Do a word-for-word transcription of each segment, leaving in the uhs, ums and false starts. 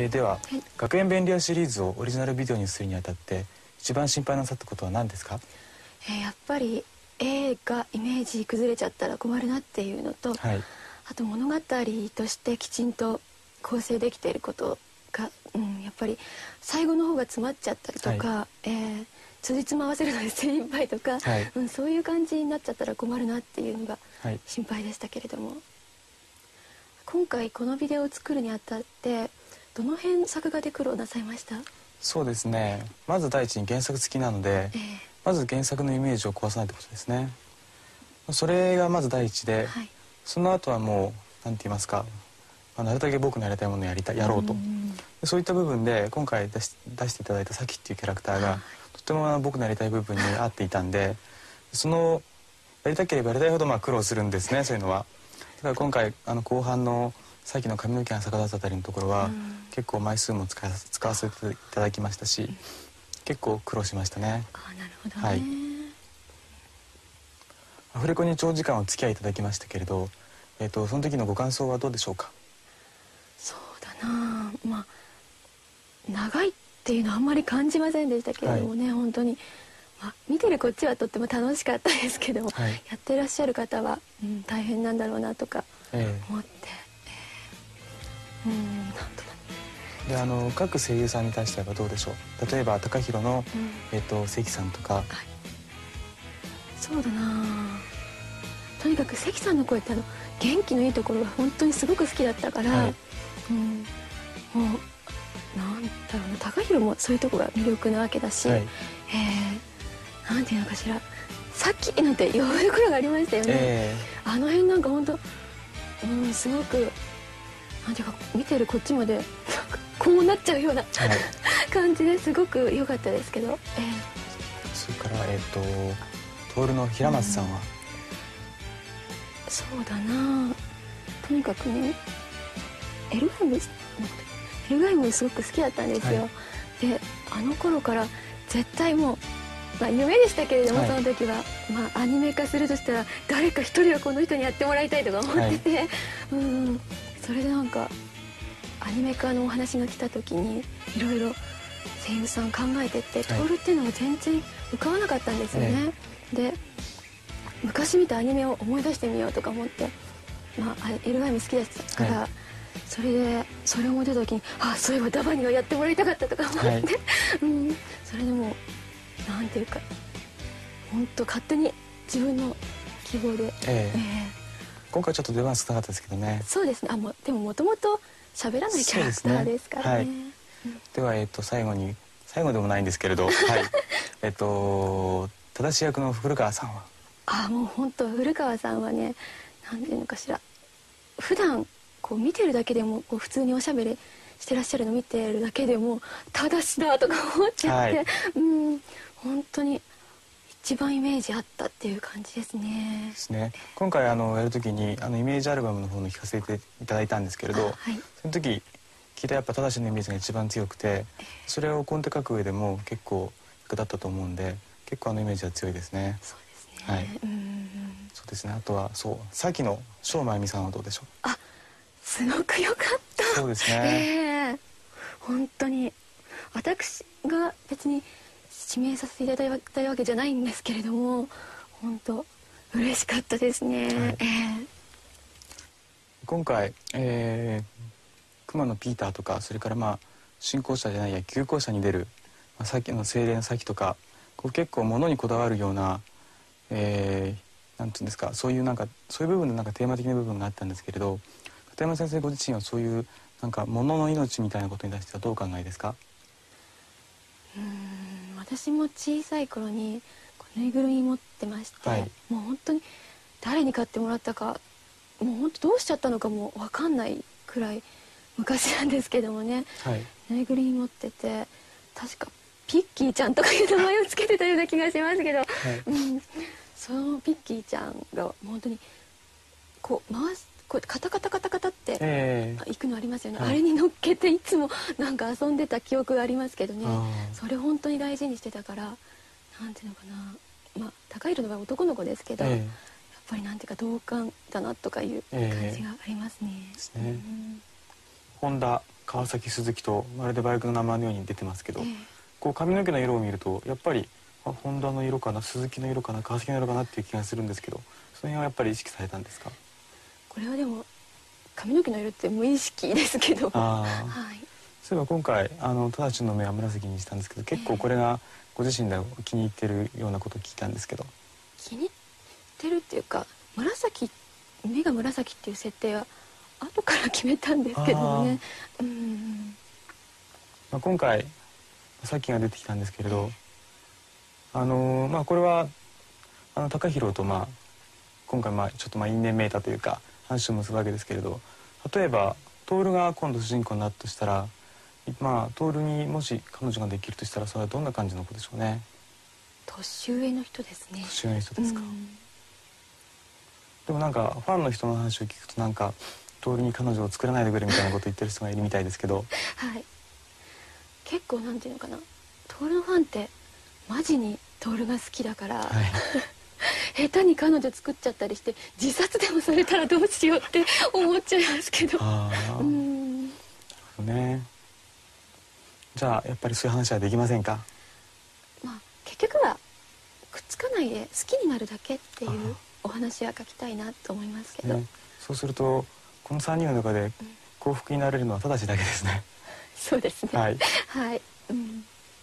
えー、では、 はい、 学園便利屋シリーズをオリジナルビデオにするにあたって一番心配なさったことは何ですか？ えー、やっぱり絵がイメージ崩れちゃったら困るなっていうのと、 はい、 あと物語としてきちんと構成できていることが、うん、やっぱり最後の方が詰まっちゃったりとか、はい、えー、辻褄合わせるので精一杯とか、はい、うん、そういう感じになっちゃったら困るなっていうのが心配でしたけれども、はい、今回このビデオを作るにあたってどの辺作画で苦労なさいました？ そうですね、まず第一に原作付きなので、えー、まず原作のイメージを壊さないってことですね。それがまず第一で、はい、その後はもう何て言いますか、まあ、なるだけ僕のやりたいものをやりたやろうと、うそういった部分で今回出し、出していただいたサキっていうキャラクターが、はい、とても僕のやりたい部分に合っていたんでそのやりたければやりたいほどまあ苦労するんですね、そういうのは。だから今回あの後半のさっきの髪の毛が逆立つあたりのところは、うん、結構枚数も使使わせていただきましたし、うん、結構苦労しましたね。 あ、なるほどね。はい、 アフレコに長時間お付き合いいただきましたけれど、えーと、その時のご感想はどうでしょうか？ そうだな、まあ長いっていうのはあんまり感じませんでしたけれどもね、はい、本当に、まあ、見てるこっちはとっても楽しかったですけども、はい、やってらっしゃる方は、うん、大変なんだろうなとか思って、えー、うんなんとかであの各声優さんに対してはどうでしょう？例えば高弘の、うん、えーと関さんとか、はい、 そうだな、とにかく関さんの声ってあの元気のいいところが本当にすごく好きだったから、はい、うん、もうなんだろうな、高弘もそういうとこが魅力なわけだし、はい、えー、なんていうのかしら、さっきなんて呼ぶところがありましたよね、えー、あの辺なんか本当、うん、すごくなんていうか見てるこっちまでこうなっちゃうような、はい、感じですごく良かったですけど、えー、 それからえっ、ー、と徹の平松さんは、 うん、そうだな、とにかくねエルファイムエルガイムすごく好きだったんですよ、はい、であの頃から絶対もう、まあ、夢でしたけれども、はい、その時は、まあ、アニメ化するとしたら誰か一人はこの人にやってもらいたいとか思ってて、はい、うん、それでなんかアニメ化のお話が来た時にいろいろ声優さん考えてって、はい、徹っていうのが全然浮かばなかったんですよね、ええ、で昔見たアニメを思い出してみようとか思って、まあ、エルガイム好きだったから、はい、それでそれを思った時に、あ、そういえばダバにはやってもらいたかったとか思って、はい、うん、それでもなんていうか本当勝手に自分の希望で、えーえー、 今回ちょっと出番少なかったですけどね。 そうですね、あ、もでももともと喋らないキャラクターですからね。はい、 では、えー、と最後に最後でもないんですけれど、はい、えっと正し役の古川さんは、 あ、もう本当古川さんはね、なんていうのかしら、普段こう見てるだけでもこう普通におしゃべりしてらっしゃるの見てるだけでも正しだとか思っちゃって、はい、うん、本当に一番イメージあったっていう感じですね。 ですね。今回あのやるときにあのイメージアルバムの方の聞かせていただいたんですけれど、はい、その時聞いたやっぱ正しのイメージが一番強くて、それをコンテ書く上でも結構役立ったと思うんで、結構あのイメージは強いですね。 そうですね。はい。うん、 そうですね。あとはそうさっきの正真由美さんはどうでしょう？ あ、すごく良かった。 そうですね。 えー、本当に私が別に指名させていただいたわけじゃないんですけれども、本当嬉しかったですね。はい、えー、 今回、えー、熊野ピーターとか、それからまあ新校舎じゃないや旧校舎に出る、まあ、さっきの精霊の先とか、こう結構物にこだわるような、えー、なんていうんですか、そういうなんかそういう部分でなんかテーマ的な部分があったんですけれど、片山先生ご自身はそういうなんか物の命みたいなことに対してはどうお考えですか？ うーん、私も小さい頃にぬいぐるみ持ってまして、はい、もう本当に誰に買ってもらったか、もう本当どうしちゃったのかも分かんないくらい昔なんですけどもね、はい、ぬいぐるみ持ってて、確かピッキーちゃんとかいう名前をつけてたような気がしますけど、はい、うん、そのピッキーちゃんが本当にこう回す、こうやってカタカタカタカタって行くのありますよね、はい、あれに乗っけていつもなんか遊んでた記憶がありますけどね、それ本当に大事にしてたから、なんていうのかな、まあ高弘の場合男の子ですけど、えー、やっぱりなんていうか同感だなとかいう感じがありますね。 ですね。本田川崎鈴木とまるでバイクの名前のように出てますけど、 ええ、 こう髪の毛の色を見るとやっぱりあホンダの色かな、鈴木の色かな、川崎の色かなっていう気がするんですけど、その辺はやっぱり意識されたんですか？ これはでも髪の毛の色って無意識ですけど、 あ、 はい、 そういえば今回あの直ちの目は紫にしたんですけど、結構これがご自身で気に入ってるようなことを聞いたんですけど。 気に入ってるっていうか、紫、目が紫っていう設定は後から決めたんですけどもね。うん、 まあ、今回さっきが出てきたんですけれど、あのー、まあこれはあの高弘とまあ今回まあちょっとまあ因縁めいたというか話を結ぶわけですけれど、例えば徹が今度主人公になったとしたら、まあ徹にもし彼女ができるとしたら、それはどんな感じの子でしょうね。 年上の人ですね。 年上の人ですか？ うん、 でもなんかファンの人の話を聞くと、なんか徹に彼女を作らないでくれみたいなことを言ってる人がいるみたいですけどはい、結構なんていうのかな、徹のファンってマジに徹が好きだから、はい、下手に彼女作っちゃったりして自殺でもされたらどうしようって思っちゃいますけど。 あうん、 ね、じゃあやっぱりそういう話はできませんか？ まあ結局はくっつかないで好きになるだけっていうお話は書きたいなと思いますけど、 ね、そうするとこのさんにんの中で幸福になれるのは直ちだけですね。 そうですね。 はい、 はい、うん、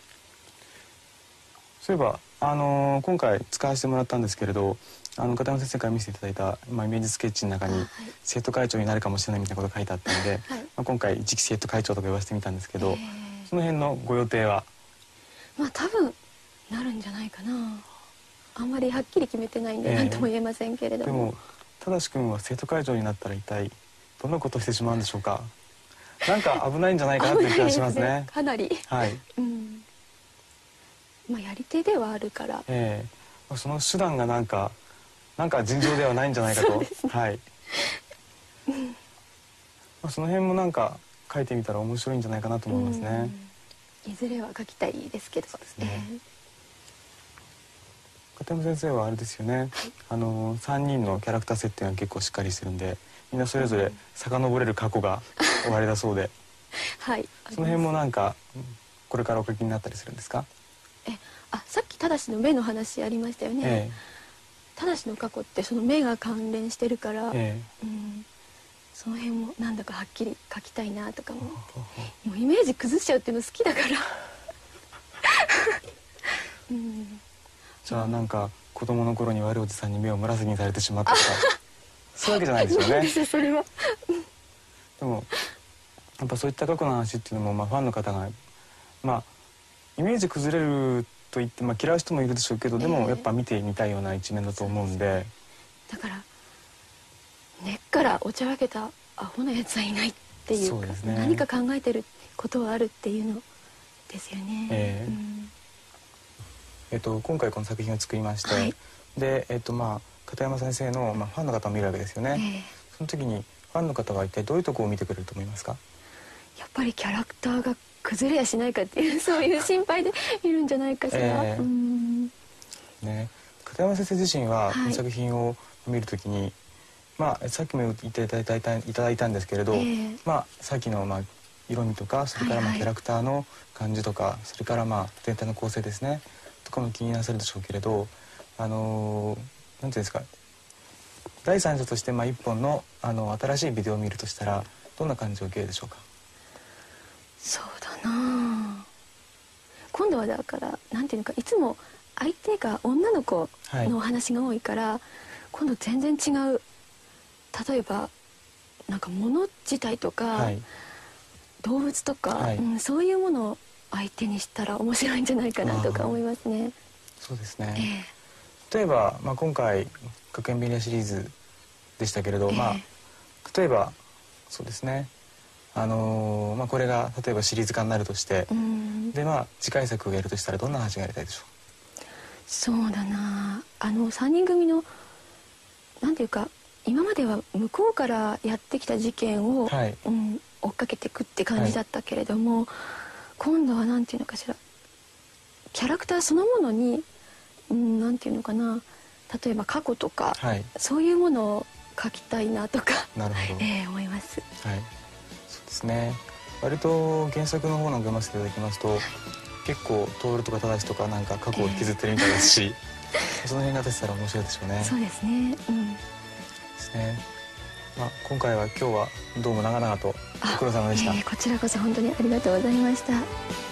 そういえば、あのー、今回使わせてもらったんですけれど、あの片山先生から見せていただいた、まあ、イメージスケッチの中に、はい、生徒会長になるかもしれないみたいなことが書いてあったので、はい、まあ、今回次期生徒会長とか呼ばせてみたんですけど、その辺のご予定は？まあ多分なるんじゃないかな。あんまりはっきり決めてないんで何とも言えませんけれども、 でも正君は生徒会長になったら一体どんなことをしてしまうんでしょうか？なんか危ないんじゃないかなという気がしますね。 ね、かなり、はい、うん、まあやり手ではあるから、 えー、その手段がなんかなんか尋常ではないんじゃないかと、ね、はい、まあ、その辺もなんか書いてみたら面白いんじゃないかなと思いますね。 いずれは書きたいですけど。そうですね。えー片山先生はあれですよね、はい、あのさんにんのキャラクター設定が結構しっかりしてるんで、みんなそれぞれ遡れる過去がおありだそうではい、その辺もなんかこれからお書きになったりするんですか？ えあさっき正の目の話ありましたよね。ええ、正の過去ってその目が関連してるから、ええ、うん、その辺もなんだかはっきり書きたいなとか思って、もうイメージ崩しちゃうっていうの好きだからうん、じゃあなんか子供の頃に悪いおじさんに目を紫にされてしまったとかそういうわけじゃないですよね。 ですそれはでもやっぱそういった過去の話っていうのも、まあ、ファンの方がまあイメージ崩れると言って、まあ、嫌う人もいるでしょうけど、でもやっぱ見てみたいような一面だと思うんで、えー、だから根っからおちゃらけたアホなやつはいないっていうか、ね、何か考えてることはあるっていうのですよね。えーうんえっと、今回この作品を作りまして、はい、で、えっとまあ、片山先生の、まあ、ファンの方を見るわけですよね。えー、その時にファンの方は一体どういうところを見てくれると思いますか？ やっぱりキャラクターが崩れやしないかっていうそういう心配で見るんじゃないかしら。えー、うんね、片山先生自身はこの作品を見るときに、はい、まあ、さっきも言っていただいた、いただいたんですけれど、えー、まあ、さっきの、まあ、色味とかそれからまあキャラクターの感じとか、はいはい、それからまあ全体の構成ですねとかも気になさるでしょうけれど、あのー、なんていうんですか、第三者としてまあ一本の、あの新しいビデオを見るとしたらどんな感じを受けるでしょうか？ そうだな、今度はだからなんていうのか、いつも相手が女の子のお話が多いから、はい、今度全然違う、例えばなんか物自体とか、はい、動物とか、はい、うん、そういうものを相手にしたら面白いんじゃないかなとか思いますね。 そうですね、えー、例えば、まあ、今回学園便利屋シリーズでしたけれど、えー、まあ例えばそうですね、あのー、まあこれが例えばシリーズ化になるとして、でまあ次回作をやるとしたらどんな話がやりたいでしょう？ そうだな、あのさんにん組のなんていうか、今までは向こうからやってきた事件を、はい、うん、追っかけていくって感じだったけれども、はい、今度はなんていうのかしら、キャラクターそのものに、うん、なんていうのかな、例えば過去とか、はい、そういうものを書きたいなとか、なるほど、えー、思います。 はい、そうですね。 割と原作の方なんか読ませていただきますと、結構徹とか正とかなんか過去を引きずってるみたいですし、えー、その辺が出てたら面白いでしょうね。 そうですね、うん、 ですね。まあ、今回は今日はどうも長々とご苦労様でした。 えー、こちらこそ本当にありがとうございました。